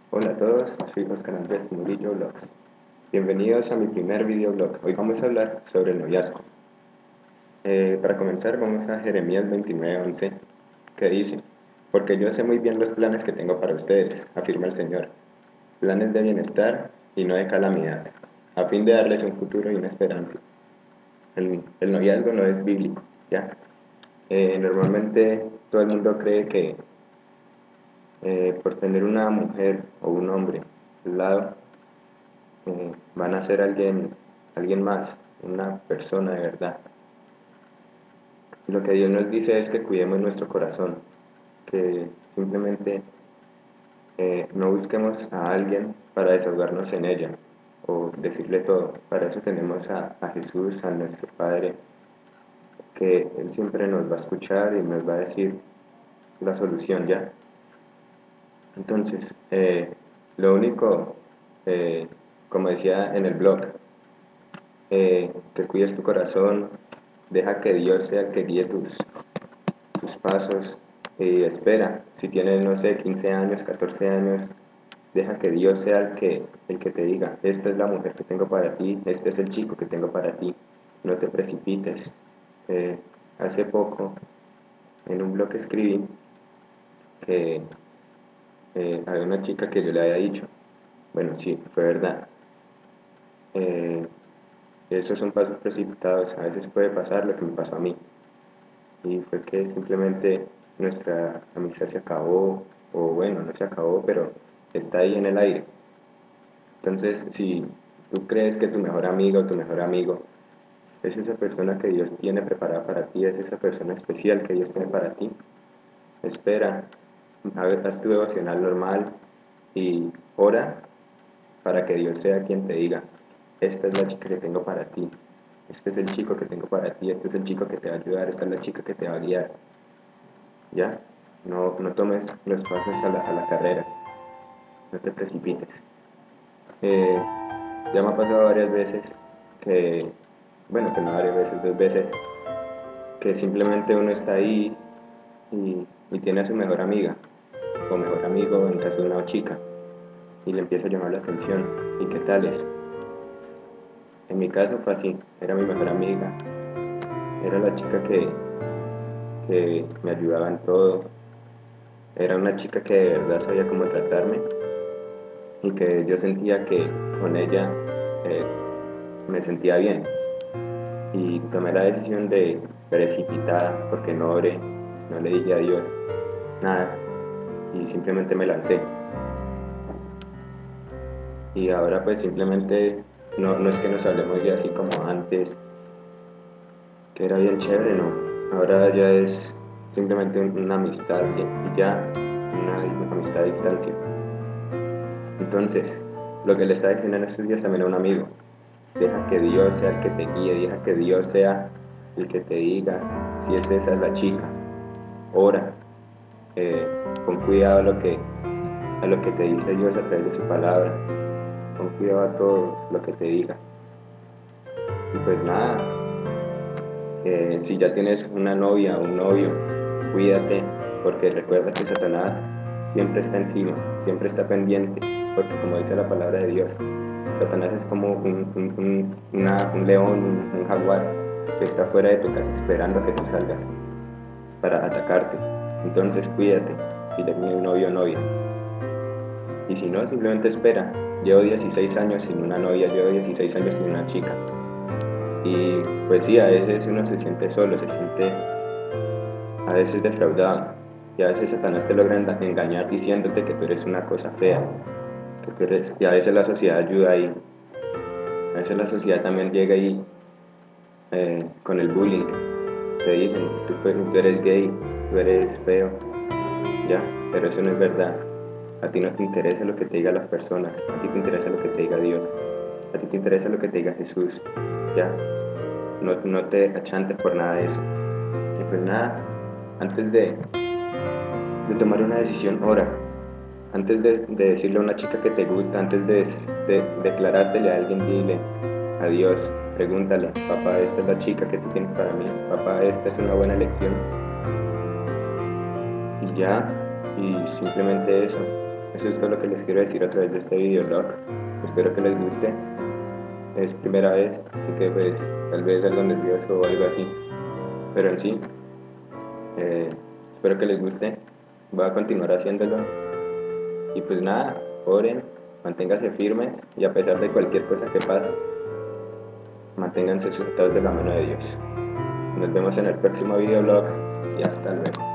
Hola a todos, soy Oscar Andrés Murillo Vlogs. Bienvenidos a mi primer videoblog. Hoy vamos a hablar sobre el noviazgo. Para comenzar vamos a Jeremías 29:11, que dice: Porque yo sé muy bien los planes que tengo para ustedes, afirma el Señor, planes de bienestar y no de calamidad, a fin de darles un futuro y una esperanza. El noviazgo no es bíblico, ¿ya? Normalmente todo el mundo cree que por tener una mujer o un hombre al lado, van a ser alguien más, una persona de verdad. Lo que Dios nos dice es que cuidemos nuestro corazón, que simplemente no busquemos a alguien para desahogarnos en ella o decirle todo. Para eso tenemos a Jesús, a nuestro Padre, que Él siempre nos va a escuchar y nos va a decir la solución, ¿ya? Entonces, lo único, eh, como decía en el blog, que cuides tu corazón, deja que Dios sea el que guíe tus pasos y espera. Si tienes, no sé, 15 años, 14 años, deja que Dios sea el que te diga: esta es la mujer que tengo para ti, este es el chico que tengo para ti. No te precipites. Eh, Hace poco en un blog escribí que había una chica que yo le había dicho, bueno, sí, fue verdad. Eh, Esos son pasos precipitados, a veces puede pasar lo que me pasó a mí. Y fue que simplemente nuestra amistad se acabó, o bueno, no se acabó, pero está ahí en el aire. Entonces, si tú crees que tu mejor amiga o tu mejor amigo es esa persona que Dios tiene preparada para ti, es esa persona especial que Dios tiene para ti, espera, haz tu devocional normal y ora para que Dios sea quien te diga: esta es la chica que tengo para ti, este es el chico que tengo para ti, este es el chico que te va a ayudar, esta es la chica que te va a guiar. ¿Ya? No tomes los pasos a la carrera, no te precipites. Eh, ya me ha pasado varias veces que, bueno, que no varias veces, 2 veces, que simplemente uno está ahí y tiene a su mejor amiga o mejor amigo, en caso de una chica, y le empieza a llamar la atención. ¿Y qué tal es? En mi caso fue así, era mi mejor amiga, era la chica que me ayudaba en todo, era una chica que de verdad sabía cómo tratarme y que yo sentía que con ella eh, me sentía bien, y tomé la decisión de precipitada, porque no oré, no le dije a Dios nada y simplemente me lancé. Y ahora pues simplemente no es que nos hablemos ya así como antes, que era bien chévere, no. Ahora ya es simplemente una amistad y ya, una amistad a distancia. Entonces, lo que le estaba diciendo en estos días también a un amigo: deja que Dios sea el que te guíe, deja que Dios sea el que te diga si esa es la chica. Ora, pon cuidado a lo que te dice Dios a través de su palabra, pon cuidado a todo lo que te diga. Y pues nada, si ya tienes una novia o un novio, cuídate, porque recuerda que Satanás siempre está encima, siempre está pendiente, porque como dice la palabra de Dios, Satanás es como un león, un jaguar, que está fuera de tu casa esperando a que tú salgas para atacarte. Entonces cuídate si ya tienes novio o novia. Y si no, simplemente espera. Llevo 16 años sin una novia, llevo 16 años sin una chica. Y pues sí, a veces uno se siente solo, se siente a veces defraudado. Y a veces Satanás te logra engañar diciéndote que tú eres una cosa fea, que tú eres, y a veces la sociedad ayuda ahí. A veces la sociedad también llega ahí con el bullying. Te dicen: tú eres gay, tú eres feo, ya, pero eso no es verdad. A ti no te interesa lo que te digan las personas, a ti te interesa lo que te diga Dios, a ti te interesa lo que te diga Jesús, ya. No te achantes por nada de eso. Y pues nada, antes de tomar una decisión, ora. Antes de decirle a una chica que te gusta, antes de declarártele a alguien, dile a Dios, pregúntale: papá, esta es la chica que tú tienes para mí, papá, esta es una buena elección. Y ya, y simplemente eso. eso es todo lo que les quiero decir a través de este videoblog. Espero que les guste. Es primera vez, así que pues tal vez algo nervioso o algo así, pero en sí, espero que les guste. Voy a continuar haciéndolo y pues nada, oren, manténganse firmes y a pesar de cualquier cosa que pase, manténganse sujetados de la mano de Dios. Nos vemos en el próximo videoblog y hasta luego.